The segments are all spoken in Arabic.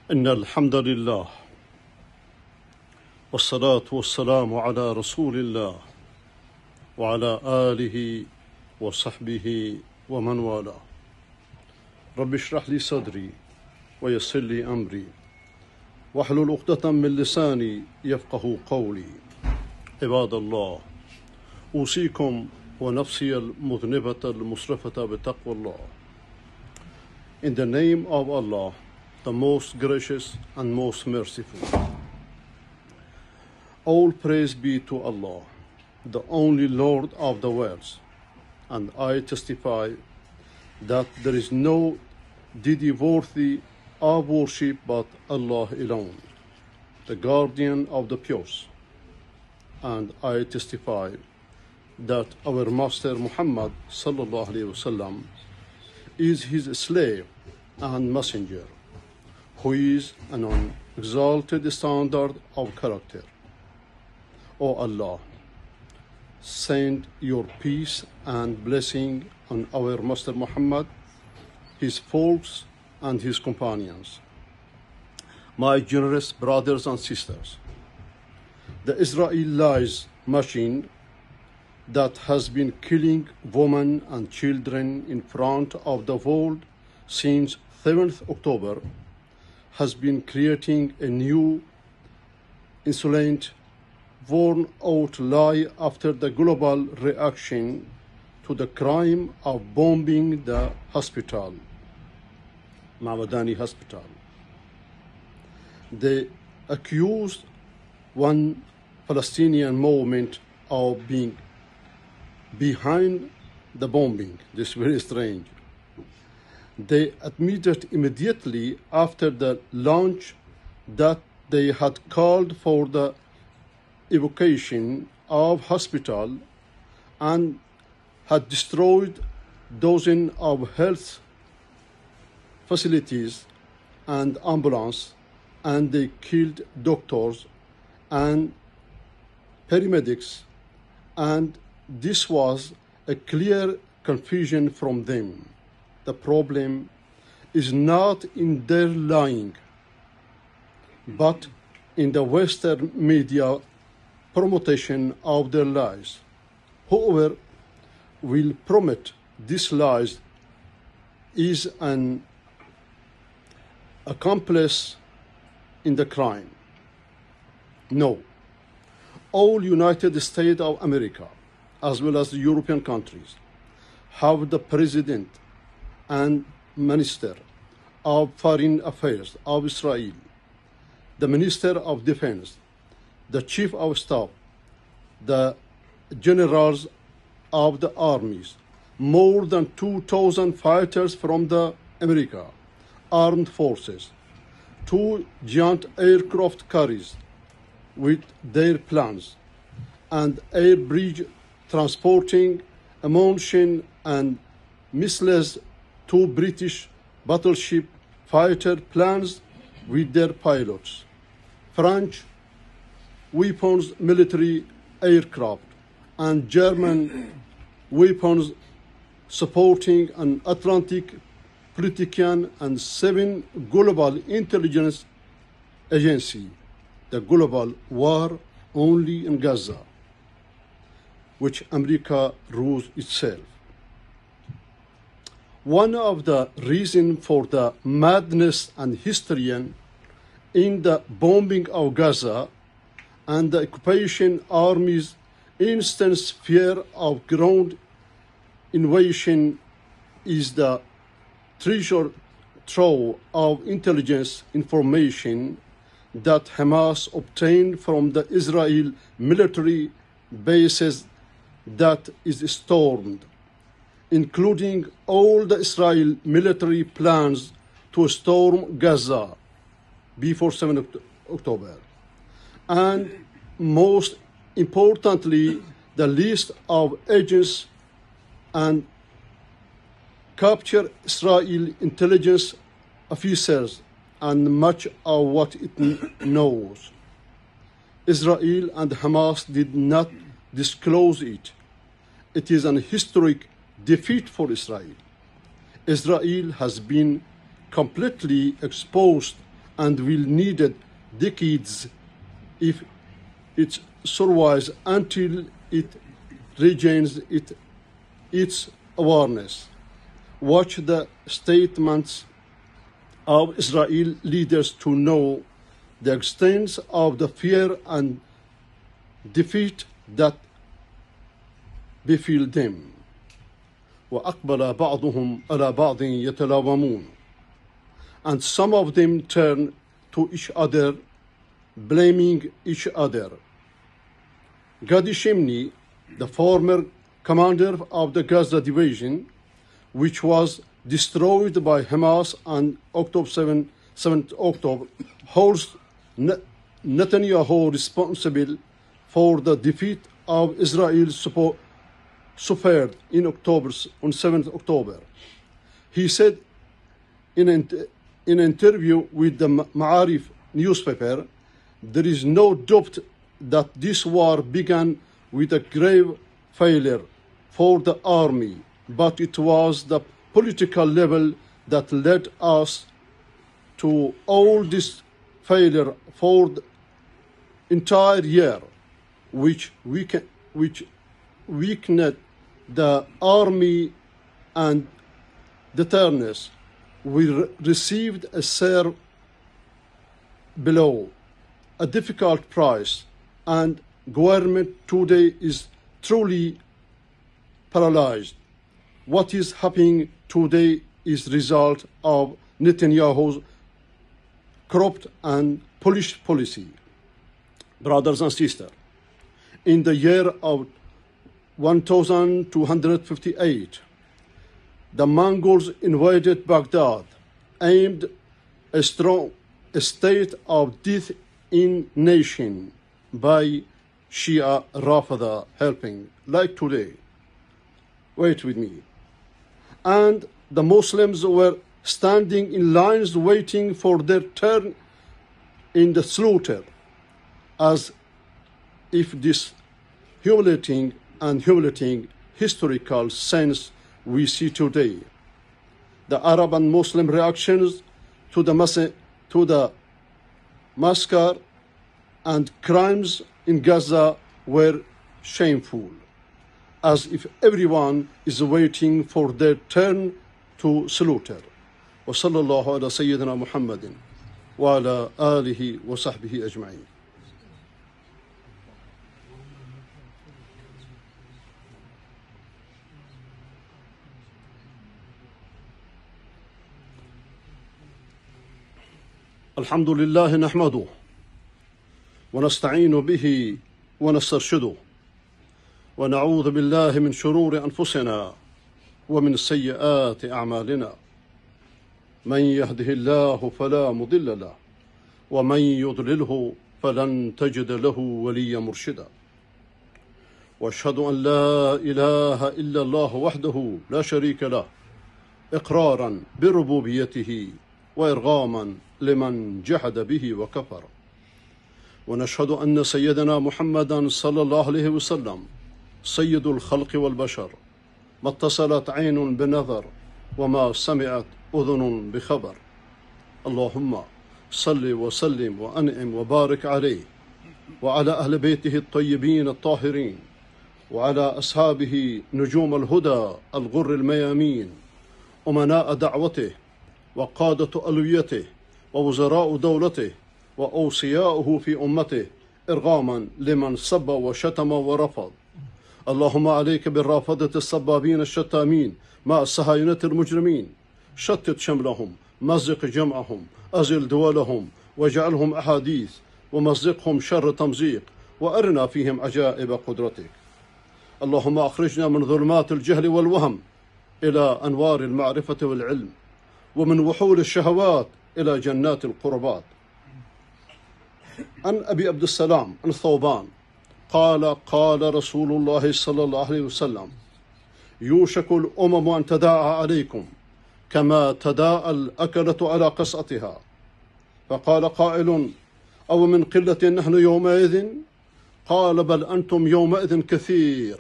إن الحمد لله والصلاة والسلام على رسول الله وعلى آله وصحبه ومن والاه. رب اشرح لي صدري ويسر لي أمري واحلل عقدة من لساني يفقه قولي. عباد الله، أوصيكم ونفسي المذنبة المسرفة بتقوى الله. In the name of Allah, the most gracious and most merciful. All praise be to Allah, the only Lord of the worlds, and I testify that there is no deity worthy of worship but Allah alone, the guardian of the pure. And I testify that our Master Muhammad sallallahu alaihi wasallam is his slave and messenger, who is an exalted standard of character. O Allah, send your peace and blessing on our Master Muhammad, his folks, and his companions. My generous brothers and sisters, the Israeli machine that has been killing women and children in front of the world since 7th October has been creating a new insolent, worn-out lie after the global reaction to the crime of bombing the hospital, Mawadani Hospital. They accused one Palestinian movement of being behind the bombing. This is very strange. They admitted immediately after the launch that they had called for the evacuation of hospital and had destroyed dozens of health facilities and ambulance, and they killed doctors and paramedics, and this was a clear confusion from them. The problem is not in their lying, but in the Western media promotion of their lies. Whoever will promote these lies is an accomplice in the crime. No. All United States of America, as well as the European countries, have the President and Minister of Foreign Affairs of Israel, the Minister of Defense, the Chief of Staff, the generals of the armies, more than 2,000 fighters from the American Armed Forces, 2 giant aircraft carriers with their plans, and air bridge transporting ammunition and missiles, 2 British battleship fighter planes with their pilots, French weapons military aircraft, and German weapons supporting an Atlantic politician, and 7 global intelligence agencies. The global war only in Gaza, which America rules itself. One of the reasons for the madness and hysteria in the bombing of Gaza and the occupation army's instant fear of ground invasion is the treasure trove of intelligence information that Hamas obtained from the Israel military bases that is stormed, including all the Israel military plans to storm Gaza before 7 October. And most importantly, the list of agents and capture Israel intelligence officers and much of what it knows. Israel and Hamas did not disclose it. It is an historic defeat for Israel. Israel has been completely exposed and will need decades if it survives until it regains its awareness. Watch the statements of Israel leaders to know the extent of the fear and defeat that befell them. وأقبل بعضهم على بعض يتلاومون. And some of them turned to each other, blaming each other. Gadi Shimni, the former commander of the Gaza division, which was destroyed by Hamas on October 7th October, holds Netanyahu responsible for the defeat of Israel suffered on 7th October. He said in an interview with the Ma'arif newspaper, there is no doubt that this war began with a grave failure for the army, but it was the political level that led us to all this failure for the entire year, which weakened the army and deterrence. We received a severe blow, a difficult price, and government today is truly paralyzed. What is happening today is result of Netanyahu's corrupt and foolish policy. Brothers and sisters, in the year of 1258, the Mongols invaded Baghdad, aimed a strong state of death in nation by Shia Rafida helping, like today. Wait with me. And the Muslims were standing in lines waiting for their turn in the slaughter, as if this humiliating historical sense we see today. The Arab and Muslim reactions to the massacre and crimes in Gaza were shameful, as if everyone is waiting for their turn to slaughter. وصلى الله على سيدنا محمد وعلى آله وصحبه أجمعين. الحمد لله نحمده ونستعين به ونسترشده ونعوذ بالله من شرور أنفسنا ومن سيئات أعمالنا. من يهده الله فلا مضل له ومن يضلله فلن تجد له وليا مرشدا. واشهد أن لا إله إلا الله وحده لا شريك له إقرارا بربوبيته وإرغاما لمن جحد به وكفر. ونشهد أن سيدنا محمدا صلى الله عليه وسلم سيد الخلق والبشر، ما اتصلت عين بنظر وما سمعت أذن بخبر. اللهم صل وسلم وأنعم وبارك عليه وعلى أهل بيته الطيبين الطاهرين وعلى أصحابه نجوم الهدى الغر الميامين، أمناء دعوته وقادة ألويته ووزراء دولته وأوصياؤه في أمته، إرغاما لمن سب وشتم ورفض. اللهم عليك بالرافضة السبابين الشتامين مع الصهاينة المجرمين، شتت شملهم، مزق جمعهم، أزل دولهم واجعلهم أحاديث، ومزقهم شر تمزيق، وأرنا فيهم عجائب قدرتك. اللهم أخرجنا من ظلمات الجهل والوهم إلى أنوار المعرفة والعلم، ومن وحول الشهوات إلى جنات القربات. عن أبي عبد السلام عن ثوبان قال قال رسول الله صلى الله عليه وسلم: يوشك الأمم أن تداعى عليكم كما تداعى الأكلة على قصعتها. فقال قائل: أو من قلة نحن يومئذ؟ قال: بل أنتم يومئذ كثير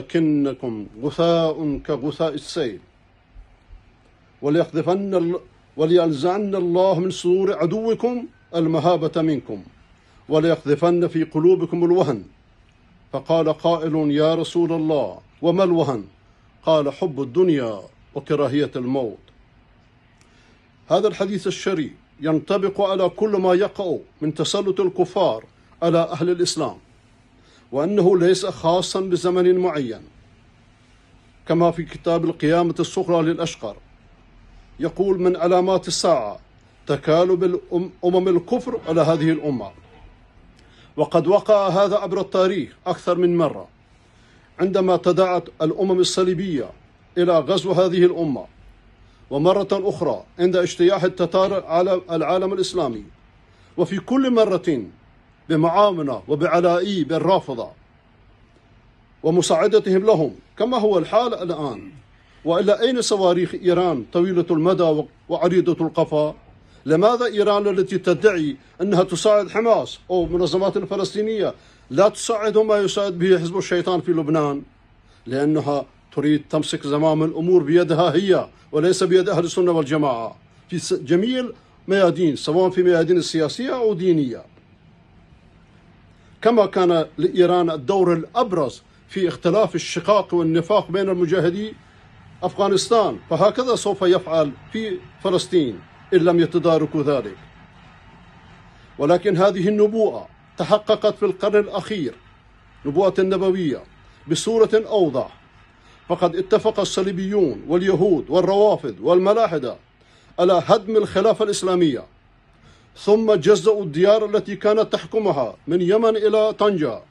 ولكنكم غثاء كغثاء السيل. ولينزعن الله من صدور عدوكم المهابة منكم وليقذفن في قلوبكم الوهن. فقال قائل: يا رسول الله وما الوهن؟ قال: حب الدنيا وكراهية الموت. هذا الحديث الشريف ينطبق على كل ما يقع من تسلط الكفار على أهل الإسلام، وأنه ليس خاصا بزمن معين، كما في كتاب القيامة الصغرى للأشقر يقول: من علامات الساعة تكالب الأمم الكفر على هذه الأمة. وقد وقع هذا عبر التاريخ أكثر من مرة، عندما تداعت الأمم الصليبية إلى غزو هذه الأمة، ومرة أخرى عند اجتياح التتار على العالم الإسلامي، وفي كل مرة بمعاونة وبعلائي بالرافضة ومساعدتهم لهم كما هو الحال الآن. وإلا أين صواريخ إيران طويلة المدى وعريضة القفا؟ لماذا إيران التي تدعي أنها تساعد حماس أو منظمات الفلسطينية لا تساعد ما يساعد به حزب الشيطان في لبنان؟ لأنها تريد تمسك زمام الأمور بيدها هي وليس بيد أهل السنة والجماعة في جميع الميادين، سواء في ميادين السياسية أو دينية. كما كان لإيران الدور الأبرز في اختلاف الشقاق والنفاق بين المجاهدي أفغانستان، فهكذا سوف يفعل في فلسطين إن لم يتداركوا ذلك. ولكن هذه النبوءة تحققت في القرن الأخير، نبوءة النبوية، بصورة أوضح. فقد اتفق الصليبيون واليهود والروافض والملاحدة على هدم الخلافة الإسلامية، ثم جزأوا الديار التي كانت تحكمها من يمن إلى طنجة،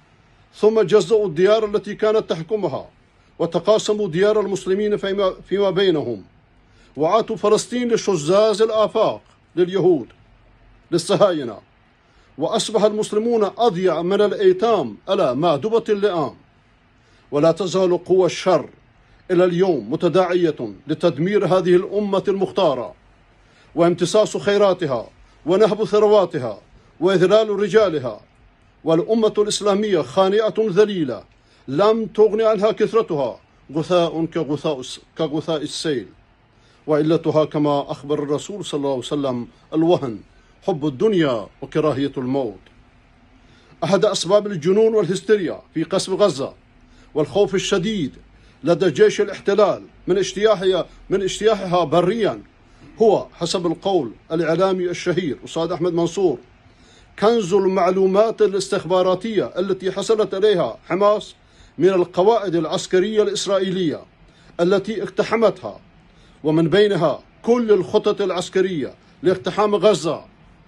ثم جزأوا الديار التي كانت تحكمها وتقاسموا ديار المسلمين فيما بينهم، وعاتوا فلسطين لشزاز الآفاق لليهود للصهاينة، وأصبح المسلمون أضيع من الأيتام على مأدبة اللئام. ولا تزال قوى الشر إلى اليوم متداعية لتدمير هذه الأمة المختارة وامتصاص خيراتها ونهب ثرواتها وإذلال رجالها. والأمة الإسلامية خانئة ذليلة لم تغن عنها كثرتها، غثاء كغثاء السيل. وعلتها كما أخبر الرسول صلى الله عليه وسلم: الوهن، حب الدنيا وكراهية الموت. أحد أسباب الجنون والهستيريا في قصف غزة والخوف الشديد لدى جيش الاحتلال من اجتياحها بريا هو حسب القول الإعلامي الشهير أستاذ أحمد منصور كنز المعلومات الاستخباراتية التي حصلت عليها حماس من القواعد العسكرية الإسرائيلية التي اقتحمتها، ومن بينها كل الخطط العسكرية لاقتحام غزة،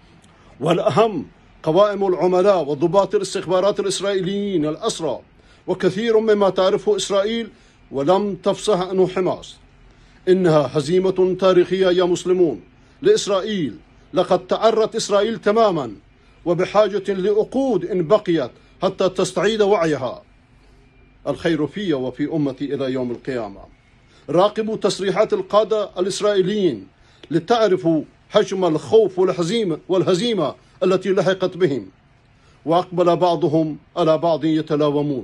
والأهم قوائم العملاء وضباط الاستخبارات الإسرائيليين الأسرى، وكثير مما تعرفه إسرائيل ولم تفصح عنه حماس. إنها هزيمة تاريخية يا مسلمون لإسرائيل. لقد تعرت إسرائيل تماما وبحاجة لعقود إن بقيت حتى تستعيد وعيها. الخير في وفي أمتي إلى يوم القيامة. راقبوا تصريحات القادة الإسرائيليين لتعرفوا حجم الخوف والهزيمة التي لحقت بهم. وأقبل بعضهم على بعض يتلاومون.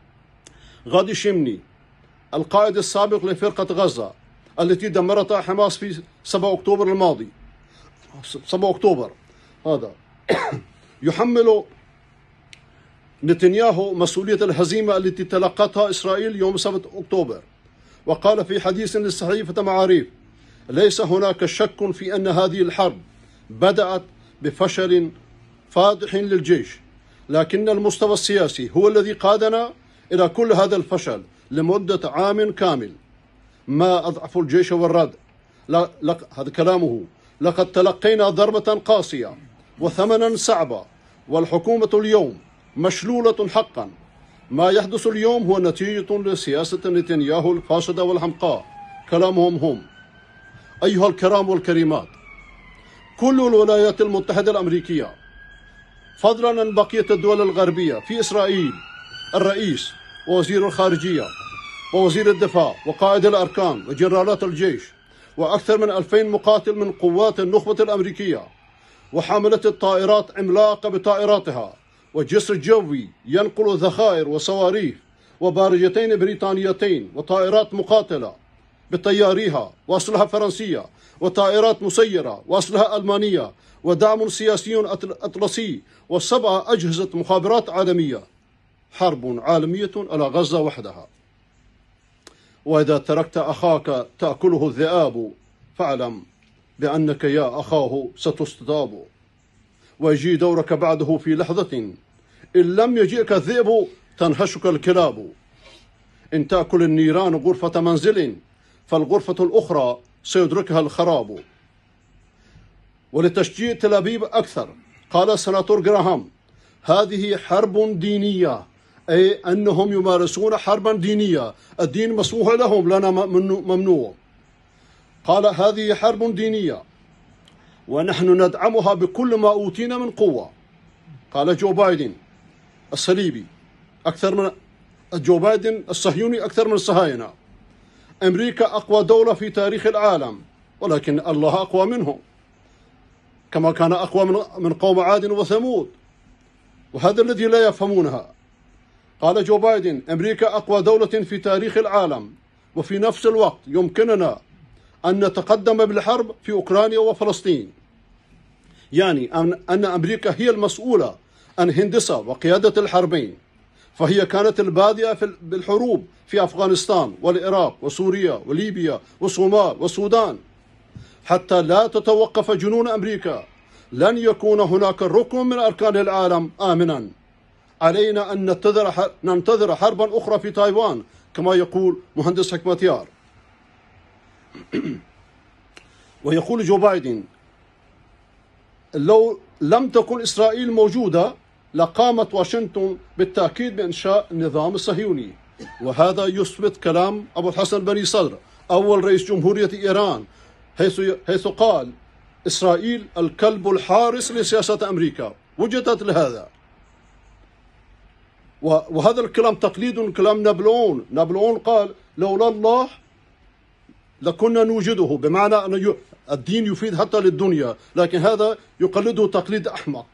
غادي شمني القائد السابق لفرقة غزة التي دمرتها حماس في 7 أكتوبر الماضي، 7 أكتوبر هذا يحمل نتنياهو مسؤولية الهزيمة التي تلقتها إسرائيل يوم 7 أكتوبر. وقال في حديث للصحيفة معاريف: ليس هناك شك في أن هذه الحرب بدأت بفشل فادح للجيش، لكن المستوى السياسي هو الذي قادنا إلى كل هذا الفشل لمدة عام كامل. ما أضعف الجيش والرد. هذا كلامه: لقد تلقينا ضربة قاسية وثمنا صعبا، والحكومة اليوم مشلولة حقا. ما يحدث اليوم هو نتيجة لسياسة نتنياهو الفاسدة والحمقاء. كلامهم هم. أيها الكرام والكريمات، كل الولايات المتحدة الأمريكية فضلا عن بقية الدول الغربية في إسرائيل، الرئيس ووزير الخارجية ووزير الدفاع وقائد الأركان وجنرالات الجيش وأكثر من 2000 مقاتل من قوات النخبة الأمريكية، وحاملة الطائرات عملاقة بطائراتها، وجسر جوي ينقل ذخائر وصواريخ، وبارجتين بريطانيتين وطائرات مقاتلة بطياريها وأسلحة فرنسية وطائرات مسيرة وأسلحة ألمانية ودعم سياسي أطلسي و7 أجهزة مخابرات عالمية. حرب عالمية على غزة وحدها. وإذا تركت أخاك تأكله الذئاب فاعلم بأنك يا أخاه ستصطاد، ويجي دورك بعده في لحظة، إن لم يجئك الذئب تنهشك الكلاب. إن تأكل النيران غرفة منزل فالغرفة الأخرى سيدركها الخراب. ولتشجيع تل أبيب أكثر قال السناتور جراهام: هذه حرب دينية، أي أنهم يمارسون حربا دينية، الدين مسموح لهم، لنا ممنوع. قال: هذه حرب دينية ونحن ندعمها بكل ما أوتينا من قوة. قال جو بايدن الصليبي أكثر من جو بايدن الصهيوني أكثر من الصهاينة: أمريكا أقوى دولة في تاريخ العالم، ولكن الله أقوى منهم، كما كان أقوى من قوم عاد وثمود، وهذا الذي لا يفهمونها. قال جو بايدن: أمريكا أقوى دولة في تاريخ العالم، وفي نفس الوقت يمكننا أن نتقدم بالحرب في أوكرانيا وفلسطين. يعني أن أمريكا هي المسؤولة عن هندسة وقيادة الحربين، فهي كانت البادئة بالحروب في أفغانستان والعراق وسوريا وليبيا والصومال والسودان. حتى لا تتوقف جنون أمريكا لن يكون هناك ركن من أركان العالم آمنا. علينا أن ننتظر حربا أخرى في تايوان كما يقول مهندس حكمتيار. ويقول جو بايدن: لو لم تكن إسرائيل موجودة لقامت واشنطن بالتأكيد بإنشاء النظام الصهيوني. وهذا يثبت كلام أبو الحسن بني صدر أول رئيس جمهورية إيران، حيث قال: إسرائيل الكلب الحارس لسياسة أمريكا. وجدت لهذا. وهذا الكلام تقليد كلام نابليون. نابليون قال: لولا الله لكنا نوجده، بمعنى أن الدين يفيد حتى للدنيا، لكن هذا يقلده تقليد أحمق.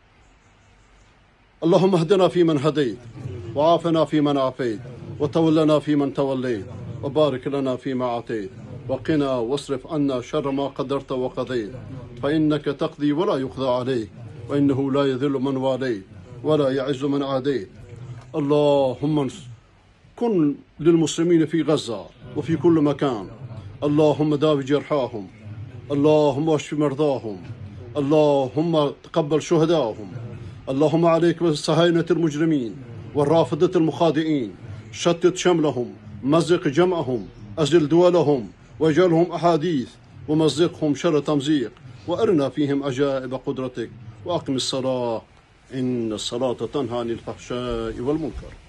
اللهم اهدنا فيمن هديت، وعافنا فيمن عافيت، وتولنا فيمن توليت، وبارك لنا فيما أعطيت، وقنا واصرف عنا شر ما قدرت وقضيت، فإنك تقضي ولا يقضى عليك، وإنه لا يذل من واليت ولا يعز من عاديت. اللهم كن للمسلمين في غزة وفي كل مكان. اللهم داوي جرحاهم، اللهم اشف مرضاهم، اللهم تقبل شهداهم. اللهم عليك بالصهاينة المجرمين والرافضة المخادئين، شتت شملهم، مزق جمعهم، أزل دولهم، واجعلهم أحاديث، ومزقهم شر تمزيق، وأرنا فيهم عجائب قدرتك، وأقم الصلاة إن الصلاة تنهى عن الفحشاء والمنكر.